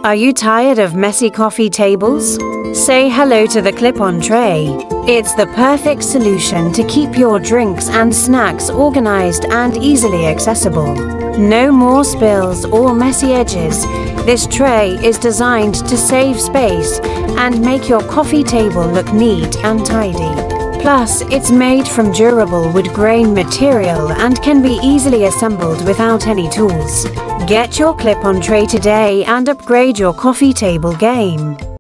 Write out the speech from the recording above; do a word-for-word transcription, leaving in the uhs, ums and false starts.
Are you tired of messy coffee tables? Say hello to the clip-on tray. It's the perfect solution to keep your drinks and snacks organized and easily accessible. No more spills or messy edges. This tray is designed to save space and make your coffee table look neat and tidy. Plus, it's made from durable wood grain material and can be easily assembled without any tools. Get your clip-on tray today and upgrade your coffee table game.